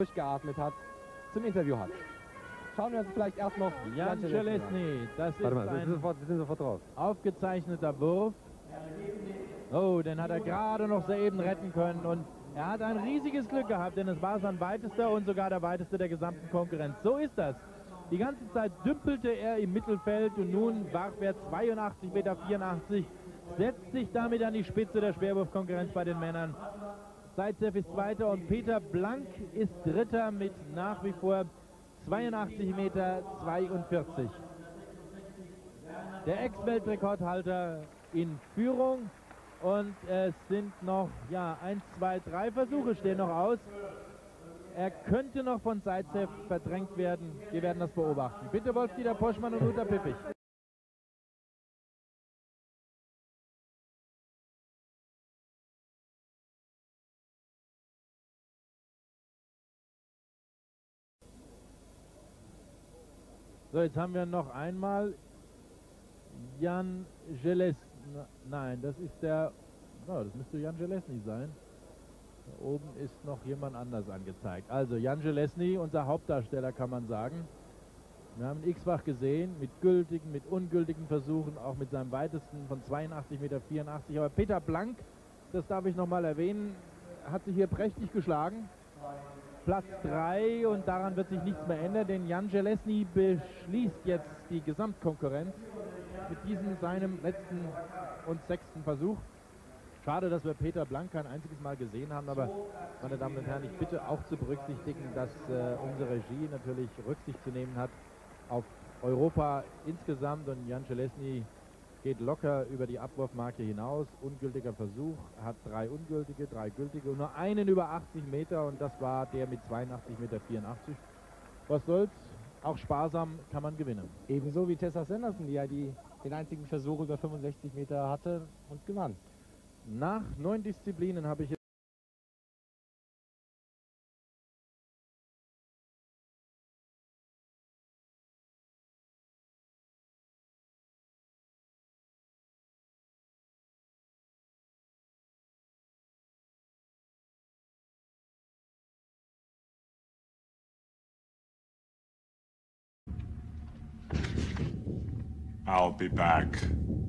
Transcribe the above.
durchgeatmet hat, zum Interview hat. Schauen wir uns vielleicht erst noch Jan Železný, das ist wir sind sofort drauf. aufgezeichneter Wurf. Oh, den hat er gerade noch soeben retten können und er hat ein riesiges Glück gehabt, denn es war sein weitester und sogar der weiteste der gesamten Konkurrenz. So ist das. Die ganze Zeit dümpelte er im Mittelfeld und nun warf er 82,84 Meter, setzt sich damit an die Spitze der Schwerwurfkonkurrenz bei den Männern. Zaitsev ist Zweiter und Peter Blank ist Dritter mit nach wie vor 82,42 Meter. Der Ex-Weltrekordhalter in Führung und es sind noch, ja, 1, 2, 3 Versuche stehen noch aus. Er könnte noch von Zaitsev verdrängt werden. Wir werden das beobachten. Bitte Wolf-Dieter Poschmann und Uta Pippich. So, jetzt haben wir noch einmal Jan Železný. Nein, das ist der... Oh, das müsste Jan Železný sein. Da oben ist noch jemand anders angezeigt. Also Jan Železný, unser Hauptdarsteller, kann man sagen. Wir haben ihn x-fach gesehen, mit gültigen, mit ungültigen Versuchen, auch mit seinem weitesten von 82,84 Meter. Aber Peter Blank, das darf ich nochmal erwähnen, hat sich hier prächtig geschlagen. Platz 3 und daran wird sich nichts mehr ändern, denn Jan Železný beschließt jetzt die Gesamtkonkurrenz mit diesem seinem letzten und 6. Versuch. Schade, dass wir Peter Blank kein einziges Mal gesehen haben, aber meine Damen und Herren, ich bitte auch zu berücksichtigen, dass unsere Regie natürlich Rücksicht zu nehmen hat auf Europa insgesamt und Jan Železný geht locker über die Abwurfmarke hinaus. Ungültiger Versuch, hat 3 ungültige, 3 gültige und nur einen über 80 Meter und das war der mit 82,84 Meter. Was soll's? Auch sparsam kann man gewinnen. Ebenso wie Tessa Sanderson, die ja den einzigen Versuch über 65 Meter hatte und gewann. Nach 9 Disziplinen habe ich I'll be back.